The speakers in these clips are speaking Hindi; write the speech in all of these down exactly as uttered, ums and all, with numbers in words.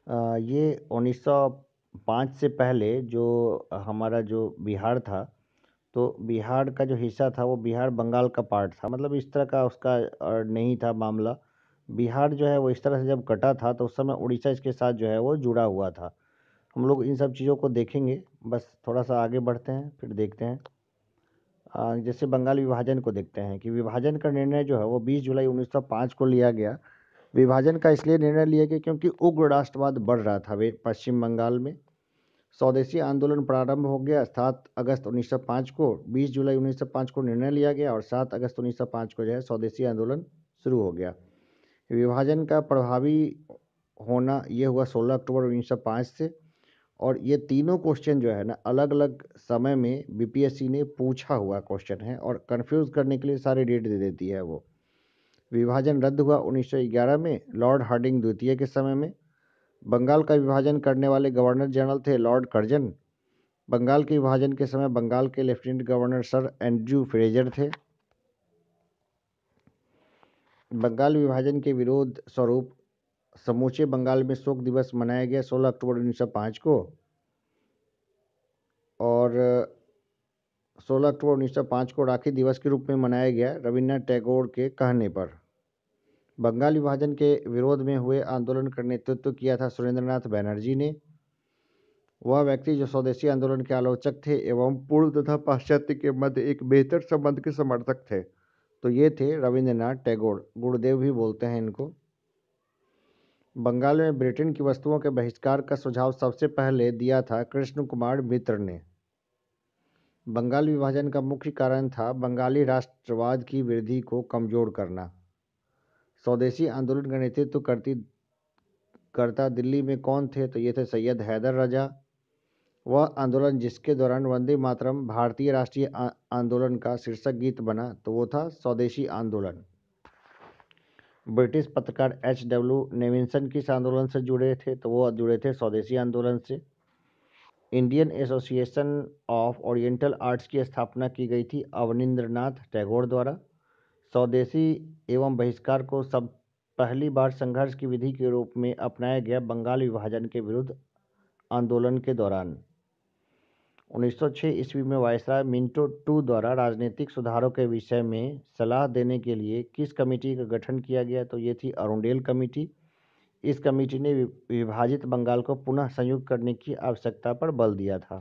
अ, ये उन्नीस सौ पाँच से पहले जो हमारा जो बिहार था, तो बिहार का जो हिस्सा था वो बिहार बंगाल का पार्ट था। मतलब इस तरह का उसका अ, नहीं था मामला। बिहार जो है वो इस तरह से जब कटा था तो उस समय उड़ीसा इसके साथ जो है वो जुड़ा हुआ था। हम लोग इन सब चीज़ों को देखेंगे। बस थोड़ा-सा आगे बढ़ते हैं, फिर देखते हैं। अ, जैसे बंगाल विभाजन को देखते हैं कि विभाजन का निर्णय जो है वो बीस जुलाई उन्नीस सौ पाँच को लिया गया। विभाजन का इसलिए निर्णय लिया गया क्योंकि उग्र राष्ट्रवाद बढ़ रहा था वे पश्चिम बंगाल में। स्वदेशी आंदोलन प्रारंभ हो गया सात अगस्त उन्नीस सौ पाँच को। बीस जुलाई उन्नीस सौ पाँच को निर्णय लिया गया और सात अगस्त उन्नीस सौ पाँच को जो है स्वदेशी आंदोलन शुरू हो गया। विभाजन का प्रभावी होना ये हुआ सोलह अक्टूबर उन्नीस सौ पाँच से। और ये तीनों क्वेश्चन जो है ना अलग अलग समय में बीपीएससी ने पूछा हुआ क्वेश्चन है और कंफ्यूज करने के लिए सारे डेट दे देती है वो। विभाजन रद्द हुआ उन्नीस सौ ग्यारह में लॉर्ड हार्डिंग द्वितीय के समय में। बंगाल का विभाजन करने वाले गवर्नर जनरल थे लॉर्ड कर्जन। बंगाल के विभाजन के समय बंगाल के lieutenant governor Sir Andrew Fraser थे। बंगाल विभाजन के विरोध स्वरूप समूचे बंगाल में शोक दिवस मनाया गया सोलह अक्टूबर उन्नीस सौ पाँच को। और सोलह अक्टूबर उन्नीस सौ पाँच को राखी दिवस के रूप में मनाया गया रविन्द्रनाथ टैगोर के कहने पर। बंगाल विभाजन के विरोध में हुए आंदोलन का नेतृत्व किया था सुरेंद्रनाथ बनर्जी ने। वह व्यक्ति जो स्वदेशी आंदोलन के आलोचक थे एवं पूर्व तथा पाश्चात्य के मध्य एक बेहतर संबंध के समर्थक थे। तो ये थे रविन्द्रनाथ टैगोर, गुरुदेव भी बोलते हैं इनको। बंगाल में ब्रिटेन की वस्तुओं के बहिष्कार का सुझाव सबसे पहले दिया था कृष्ण कुमार मित्र ने। बंगाल विभाजन का मुख्य कारण था बंगाली राष्ट्रवाद की वृद्धि को कमजोर करना। स्वदेशी आंदोलन का नेतृत्व करती करता दिल्ली में कौन थे? तो ये थे सैयद हैदर रजा। वह आंदोलन जिसके दौरान वंदे मातरम भारतीय राष्ट्रीय आंदोलन का शीर्षक गीत बना, तो वो था स्वदेशी आंदोलन। ब्रिटिश पत्रकार एच डब्ल्यू नेविंसन किस आंदोलन से जुड़े थे? तो वो जुड़े थे स्वदेशी आंदोलन से। Indian Association of Oriental Arts की स्थापना की गई थी अवनींद्रनाथ टैगोर द्वारा। स्वदेशी एवं बहिष्कार को सब पहली बार संघर्ष की विधि के रूप में अपनाया गया बंगाल विभाजन के विरुद्ध आंदोलन के दौरान। उन्नीस सौ छह ईस्वी में वायसराय मिंटो टू द्वारा राजनीतिक सुधारों के विषय में सलाह देने के लिए किस कमेटी का गठन किया गया? तो ये थी अरुंडेल कमेटी। इस कमेटी ने विभाजित बंगाल को पुनः संयुक्त करने की आवश्यकता पर बल दिया था।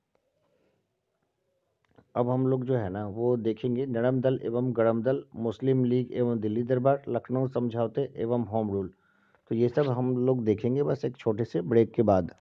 अब हम लोग जो है ना वो देखेंगे नरम दल एवं गरम दल, मुस्लिम लीग एवं दिल्ली दरबार, लखनऊ समझौते एवं होम रूल। तो ये सब हम लोग देखेंगे बस एक छोटे से ब्रेक के बाद।